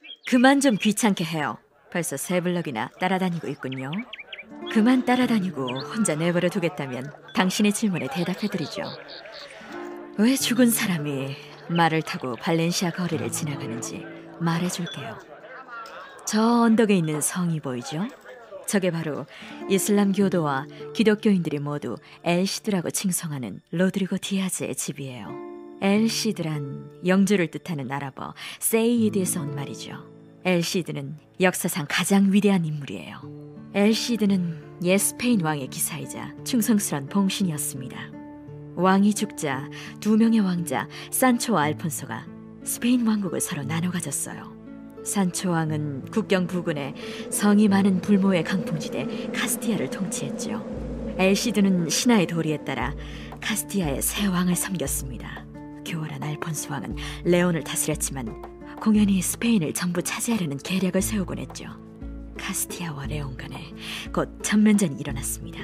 그만 좀 귀찮게 해요. 벌써 3블럭이나 따라다니고 있군요. 그만 따라다니고 혼자 내버려 두겠다면 당신의 질문에 대답해드리죠. 왜 죽은 사람이 말을 타고 발렌시아 거리를 지나가는지 말해줄게요. 저 언덕에 있는 성이 보이죠? 저게 바로 이슬람 교도와 기독교인들이 모두 엘시드라고 칭송하는 로드리고 디아즈의 집이에요. 엘시드란 영주를 뜻하는 아랍어 세이드에서 온 말이죠. 엘시드는 역사상 가장 위대한 인물이에요. 엘시드는 옛 스페인 왕의 기사이자 충성스런 봉신이었습니다. 왕이 죽자 2명의 왕자 산초와 알폰소가 스페인 왕국을 서로 나눠 가졌어요. 산초 왕은 국경 부근에 성이 많은 불모의 강풍지대 카스티아를 통치했죠. 엘시드는 신하의 도리에 따라 카스티아의 새 왕을 섬겼습니다. 교활한 알폰소 왕은 레온을 다스렸지만 공연히 스페인을 전부 차지하려는 계략을 세우곤 했죠. 카스티아와 레온 간에 곧 전면전이 일어났습니다.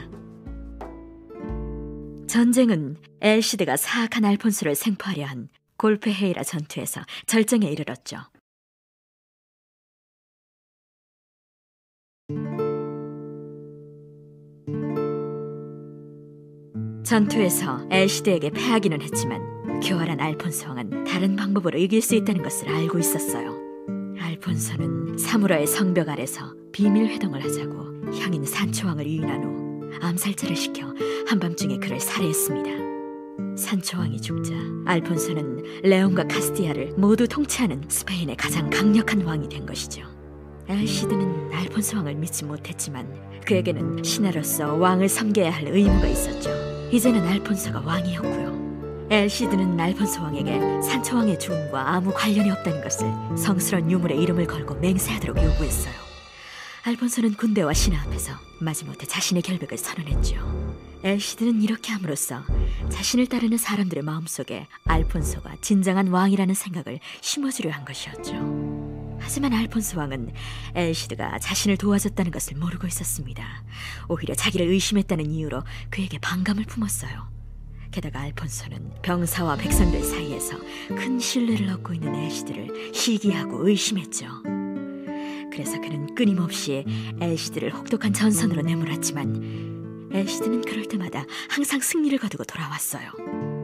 전쟁은 엘시드가 사악한 알폰소를 생포하려 한 골페헤이라 전투에서 절정에 이르렀죠. 전투에서 엘시드에게 패하기는 했지만 교활한 알폰소 왕은 다른 방법으로 이길 수 있다는 것을 알고 있었어요. 알폰소는 사무라의 성벽 아래서 비밀 회동을 하자고 향인 산초 왕을 유인한 후 암살자를 시켜 한밤중에 그를 살해했습니다. 산초 왕이 죽자 알폰소는 레온과 카스티아를 모두 통치하는 스페인의 가장 강력한 왕이 된 것이죠. 엘시드는 알폰소 왕을 믿지 못했지만 그에게는 신하로서 왕을 섬겨야 할 의무가 있었죠. 이제는 알폰소가 왕이었고요. 엘시드는 알폰소 왕에게 산초 왕의 죽음과 아무 관련이 없다는 것을 성스러운 유물의 이름을 걸고 맹세하도록 요구했어요. 알폰소는 군대와 신하 앞에서 마지못해 자신의 결백을 선언했죠. 엘시드는 이렇게 함으로써 자신을 따르는 사람들의 마음속에 알폰소가 진정한 왕이라는 생각을 심어주려 한 것이었죠. 하지만 알폰소 왕은 엘시드가 자신을 도와줬다는 것을 모르고 있었습니다. 오히려 자기를 의심했다는 이유로 그에게 반감을 품었어요. 게다가 알폰소는 병사와 백성들 사이에서 큰 신뢰를 얻고 있는 엘시드를 시기하고 의심했죠. 그래서 그는 끊임없이 엘시드를 혹독한 전선으로 내몰았지만 엘시드는 그럴 때마다 항상 승리를 거두고 돌아왔어요.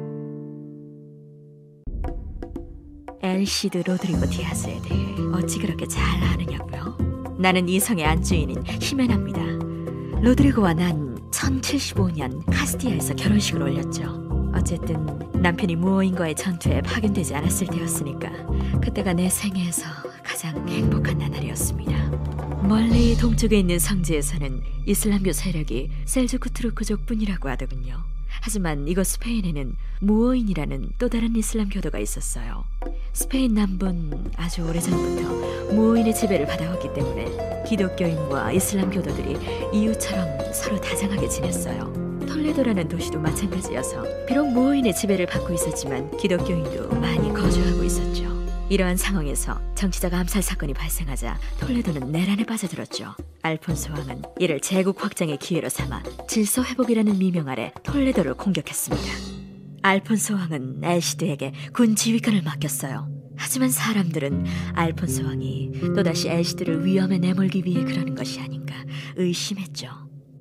엘시드 로드리고 디아즈에 대해 어찌 그렇게 잘 아느냐고요? 나는 이 성의 안주인인 히메나입니다. 로드리고와 난 1075년 카스티아에서 결혼식을 올렸죠. 어쨌든 남편이 무어인과의 전투에 파견되지 않았을 때였으니까 그때가 내 생애에서 가장 행복한 나날이었습니다. 멀리 동쪽에 있는 성지에서는 이슬람교 세력이 셀주크 투르크족뿐이라고 하더군요. 하지만 이곳 스페인에는 무어인이라는 또 다른 이슬람 교도가 있었어요. 스페인 남부는 아주 오래전부터 무어인의 지배를 받아왔기 때문에 기독교인과 이슬람 교도들이 이웃처럼 서로 다정하게 지냈어요. 톨레도라는 도시도 마찬가지여서 비록 무어인의 지배를 받고 있었지만 기독교인도 많이 거주하고 있었죠. 이러한 상황에서 정치적 암살 사건이 발생하자 톨레도는 내란에 빠져들었죠. 알폰소 왕은 이를 제국 확장의 기회로 삼아 질서 회복이라는 미명 아래 톨레도를 공격했습니다. 알폰소 왕은 엘시드에게 군 지휘권을 맡겼어요. 하지만 사람들은 알폰소 왕이 또다시 엘시드를 위험에 내몰기 위해 그러는 것이 아닌가 의심했죠.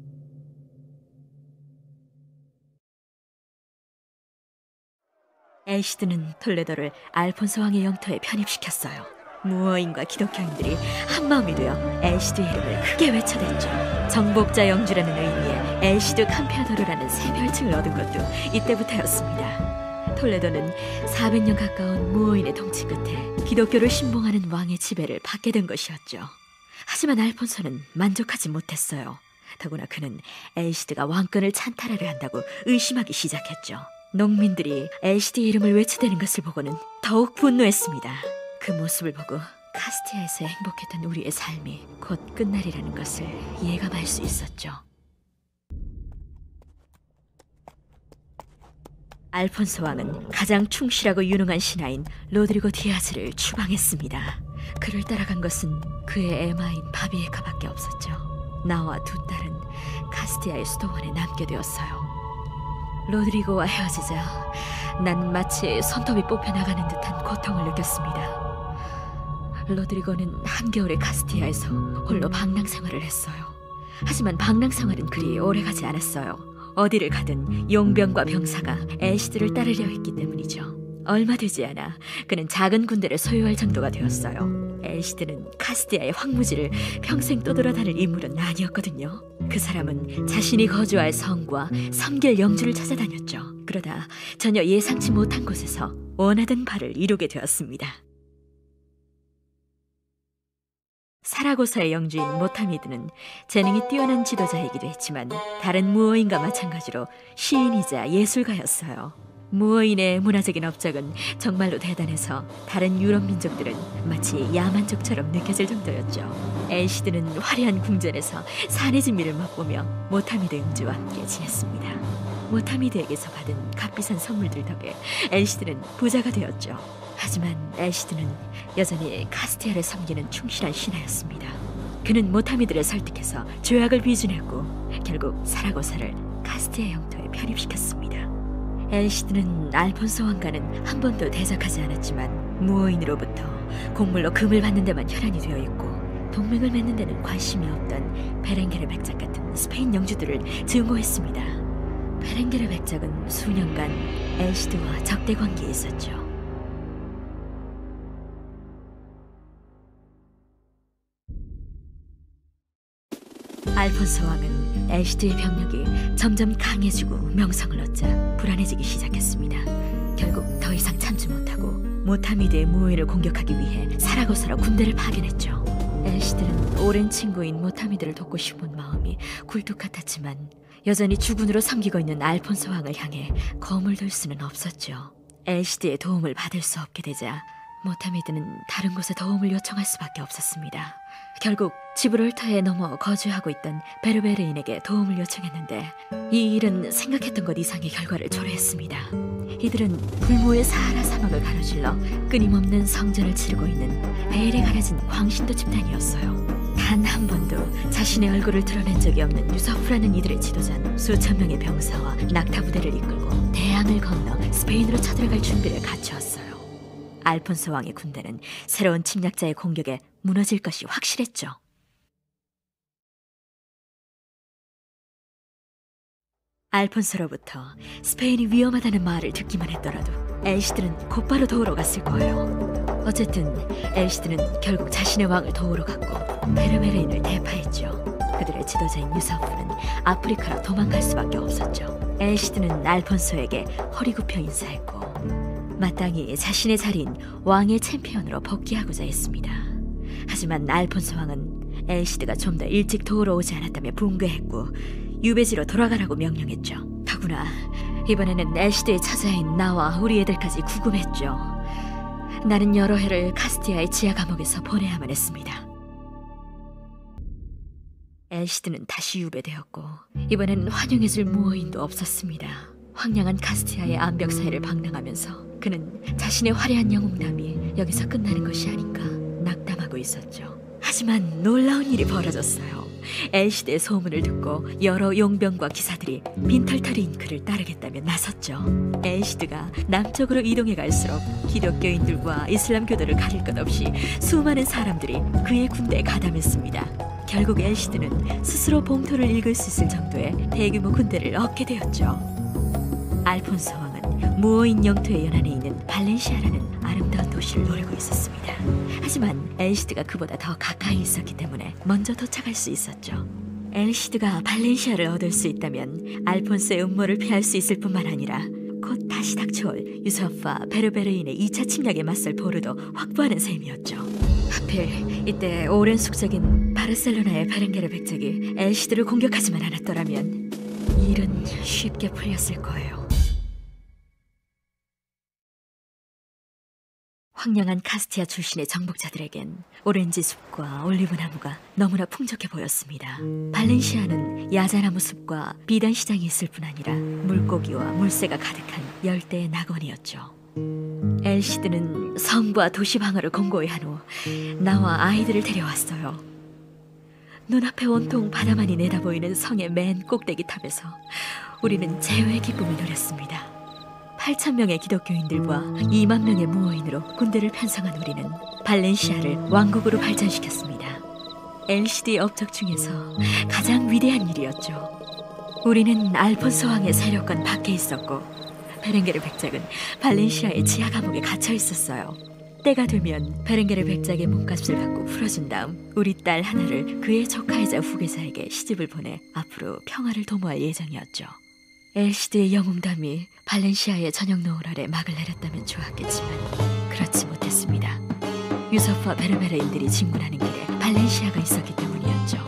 엘시드는 톨레도를 알폰소 왕의 영토에 편입시켰어요. 무어인과 기독교인들이 한마음이 되어 엘시드의 이름을 크게 외쳐댔죠. 정복자 영주라는 의미의 엘시드 캄페아도르라는 새 별칭을 얻은 것도 이때부터였습니다. 톨레도는 400년 가까운 무어인의 통치 끝에 기독교를 신봉하는 왕의 지배를 받게 된 것이었죠. 하지만 알폰소는 만족하지 못했어요. 더구나 그는 엘시드가 왕권을 찬탈하려 한다고 의심하기 시작했죠. 농민들이 엘시드의 이름을 외쳐대는 것을 보고는 더욱 분노했습니다. 그 모습을 보고 카스티아에서 행복했던 우리의 삶이 곧 끝날이라는 것을 예감할 수 있었죠. 알폰소 왕은 가장 충실하고 유능한 신하인 로드리고 디아즈를 추방했습니다. 그를 따라간 것은 그의 애마인 바비에카밖에 없었죠. 나와 두 딸은 카스티아의 수도원에 남게 되었어요. 로드리고와 헤어지자 난 마치 손톱이 뽑혀나가는 듯한 고통을 느꼈습니다. 로드리고는 한겨울에 카스티아에서 홀로 방랑 생활을 했어요. 하지만 방랑 생활은 그리 오래가지 않았어요. 어디를 가든 용병과 병사가 애시드를 따르려 했기 때문이죠. 얼마 되지 않아 그는 작은 군대를 소유할 정도가 되었어요. 애시드는 카스티아의 황무지를 평생 떠돌아다닐 인물은 아니었거든요. 그 사람은 자신이 거주할 성과 섬길 영주를 찾아다녔죠. 그러다 전혀 예상치 못한 곳에서 원하던 바를 이루게 되었습니다. 사라고사의 영주인 모타미드는 재능이 뛰어난 지도자이기도 했지만 다른 무어인과 마찬가지로 시인이자 예술가였어요. 무어인의 문화적인 업적은 정말로 대단해서 다른 유럽 민족들은 마치 야만족처럼 느껴질 정도였죠. 애시드는 화려한 궁전에서 산의 진미를 맛보며 모타미드 영주와 함께 지냈습니다. 모타미드에게서 받은 값비싼 선물들 덕에 애시드는 부자가 되었죠. 하지만 애시드는 여전히 카스티아를 섬기는 충실한 신하였습니다. 그는 모타미드를 설득해서 조약을 비준했고 결국 사라고사를 카스티아 영토에 편입시켰습니다. 애시드는 알폰소 왕과는 한 번도 대적하지 않았지만 무어인으로부터 곡물로 금을 받는 데만 혈안이 되어 있고 동맹을 맺는 데는 관심이 없던 베렌게르 백작 같은 스페인 영주들을 증오했습니다. 베렌게르 백작은 수년간 애시드와 적대 관계에 있었죠. 알폰소 왕은 애시드의 병력이 점점 강해지고 명성을 얻자 불안해지기 시작했습니다. 결국 더 이상 참지 못하고 모타미드의 무어인을 공격하기 위해 사라고사로 군대를 파견했죠. 애시드는 오랜 친구인 모타미드를 돕고 싶은 마음이 굴뚝 같았지만 여전히 주군으로 섬기고 있는 알폰소 왕을 향해 거물 들 수는 없었죠. 애시드의 도움을 받을 수 없게 되자 모타미드는 다른 곳에 도움을 요청할 수밖에 없었습니다. 결국 지브롤터에 넘어 거주하고 있던 베르베르인에게 도움을 요청했는데 이 일은 생각했던 것 이상의 결과를 초래했습니다. 이들은 불모의 사하라 사막을 가로질러 끊임없는 성전을 치르고 있는 베일에 가려진 광신도 집단이었어요. 단 한 번도 자신의 얼굴을 드러낸 적이 없는 유서프라는 이들의 지도자는 수천 명의 병사와 낙타 부대를 이끌고 대양을 건너 스페인으로 쳐들어갈 준비를 갖추었어요. 알폰소 왕의 군대는 새로운 침략자의 공격에 무너질 것이 확실했죠. 알폰소로부터 스페인이 위험하다는 말을 듣기만 했더라도 애시드는 곧바로 도우러 갔을 거예요. 어쨌든 애시드는 결국 자신의 왕을 도우러 갔고 베르베르인을 대파했죠. 그들의 지도자인 유서프는 아프리카로 도망갈 수밖에 없었죠. 애시드는 알폰소에게 허리 굽혀 인사했고 마땅히 자신의 자리인 왕의 챔피언으로 복귀하고자 했습니다. 하지만 알폰소 왕은 애시드가 좀 더 일찍 도우러 오지 않았다며 분개했고 유배지로 돌아가라고 명령했죠. 더구나 이번에는 애시드의 처자인 나와 우리 애들까지 구금했죠. 나는 여러 해를 카스티아의 지하 감옥에서 보내야만 했습니다. 애시드는 다시 유배되었고 이번에는 환영해줄 무어인도 없었습니다. 황량한 카스티아의 암벽 사이를 방랑하면서 그는 자신의 화려한 영웅담이 여기서 끝나는 것이 아닌가 낙담하고 있었죠. 하지만 놀라운 일이 벌어졌어요. 애시드의 소문을 듣고 여러 용병과 기사들이 빈털터리인 그를 따르겠다며 나섰죠. 애시드가 남쪽으로 이동해 갈수록 기독교인들과 이슬람교도를 가릴 것 없이 수많은 사람들이 그의 군대에 가담했습니다. 결국 애시드는 스스로 봉토를 읽을 수 있을 정도의 대규모 군대를 얻게 되었죠. 알폰소 왕은 무어인 영토의 연안에 있는 발렌시아라는 아름다운 도시를 노리고 있었습니다. 하지만 애시드가 그보다 더 가까이 있었기 때문에 먼저 도착할 수 있었죠. 애시드가 발렌시아를 얻을 수 있다면 알폰소의 음모를 피할 수 있을 뿐만 아니라 곧 다시 닥쳐올 유서프와 베르베르인의 2차 침략에 맞설 보루도 확보하는 셈이었죠. 하필 이때 오랜 숙적인 바르셀로나의 베렌게르 백작이 애시드를 공격하지만 않았더라면 이 일은 쉽게 풀렸을 거예요. 황량한 카스티아 출신의 정복자들에겐 오렌지 숲과 올리브 나무가 너무나 풍족해 보였습니다. 발렌시아는 야자나무 숲과 비단 시장이 있을 뿐 아니라 물고기와 물새가 가득한 열대의 낙원이었죠. 애시드는 성과 도시 방어를 공고히 한 후 나와 아이들을 데려왔어요. 눈앞에 온통 바다만이 내다보이는 성의 맨 꼭대기 탑에서 우리는 제외의 기쁨을 누렸습니다. 8,000명의 기독교인들과 2만 명의 무어인으로 군대를 편성한 우리는 발렌시아를 왕국으로 발전시켰습니다. LCD 업적 중에서 가장 위대한 일이었죠. 우리는 알폰소 왕의 세력권 밖에 있었고 베렌게르 백작은 발렌시아의 지하 감옥에 갇혀 있었어요. 때가 되면 베렌게르 백작의 몸값을 받고 풀어준 다음 우리 딸 하나를 그의 조카이자 후계자에게 시집을 보내 앞으로 평화를 도모할 예정이었죠. 엘시드의 영웅담이 발렌시아의 저녁 노을 아래 막을 내렸다면 좋았겠지만 그렇지 못했습니다. 유서프와 베르베르인들이 진군하는 길에 발렌시아가 있었기 때문이었죠.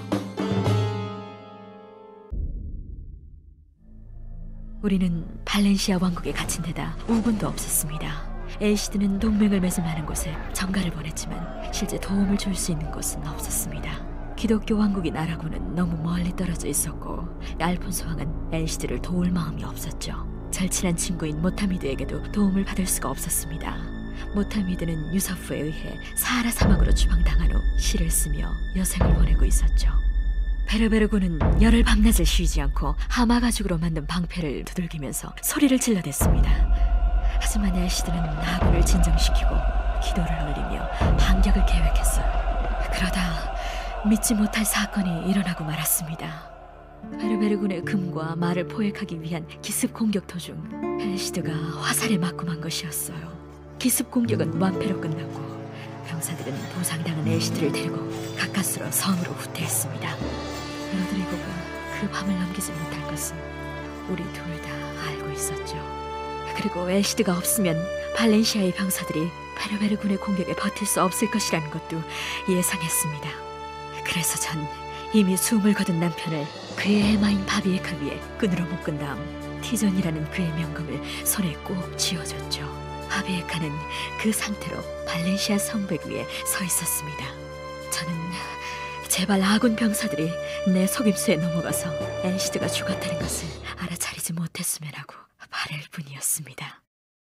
우리는 발렌시아 왕국에 갇힌 데다 우군도 없었습니다. 엘시드는 동맹을 맺을 만한 곳에 정가를 보냈지만 실제 도움을 줄 수 있는 곳은 없었습니다. 기독교 왕국인 아라곤은 너무 멀리 떨어져 있었고 알폰소 왕은 엘시드를 도울 마음이 없었죠. 절친한 친구인 모타미드에게도 도움을 받을 수가 없었습니다. 모타미드는 유서프에 의해 사하라 사막으로 추방당한 후 시를 쓰며 여생을 보내고 있었죠. 베르베르군은 열흘 밤낮을 쉬지 않고 하마 가죽으로 만든 방패를 두들기면서 소리를 질러댔습니다. 하지만 엘시드는 아군을 진정시키고 기도를 올리며 반격을 계획했어요. 그러다 믿지 못할 사건이 일어나고 말았습니다. 베르베르군의 금과 말을 포획하기 위한 기습 공격 도중 엘시드가 화살에 맞고 만 것이었어요. 기습 공격은 완패로 끝났고 병사들은 부상당한 엘시드를 데리고 가까스로 섬으로 후퇴했습니다. 로드리고가 그 밤을 넘기지 못할 것은 우리 둘 다 알고 있었죠. 그리고 엘시드가 없으면 발렌시아의 병사들이 베르베르군의 공격에 버틸 수 없을 것이라는 것도 예상했습니다. 그래서 전 이미 숨을 거둔 남편을 그의 해마인 바비에카 위에 끈으로 묶은 다음 티존이라는 그의 명검을 손에 꼭 쥐어줬죠. 바비에카는 그 상태로 발렌시아 성벽 위에 서 있었습니다. 저는 제발 아군 병사들이 내 속임수에 넘어가서 엘시드가 죽었다는 것을 알아차리지 못했으면 하고 바랄 뿐이었습니다.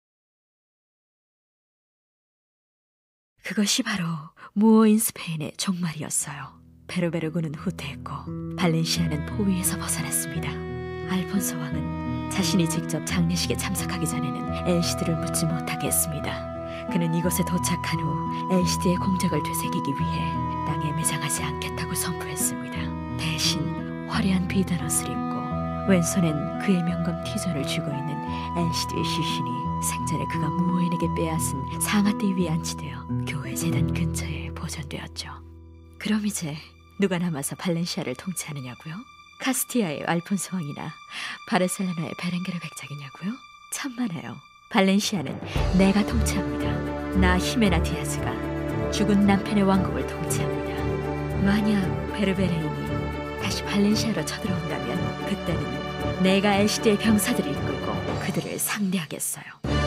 그것이 바로 무어인 스페인의 종말이었어요. 베르베르군은 후퇴했고 발렌시아는 포위에서 벗어났습니다. 알폰소 왕은 자신이 직접 장례식에 참석하기 전에는 엘시드를 묻지 못하게 했습니다. 그는 이곳에 도착한 후 엘시드의 공적을 되새기기 위해 땅에 매장하지 않겠다고 선포했습니다. 대신 화려한 비단 옷을 입고 왼손엔 그의 명검 티존을 쥐고 있는 엘시드의 시신이 생전에 그가 무어인에게 빼앗은 상아띠 위에 안치되어 교회 재단 근처에 보존되었죠. 그럼 이제 누가 남아서 발렌시아를 통치하느냐고요? 카스티아의 알폰소 왕이나 바르셀로나의 베렌게르 백작이냐고요? 천만에요. 발렌시아는 내가 통치합니다. 나 히메나 디아즈가 죽은 남편의 왕국을 통치합니다. 만약 베르베르인이 다시 발렌시아로 쳐들어온다면 그때는 내가 엘시드의 병사들을 이끌고 그들을 상대하겠어요.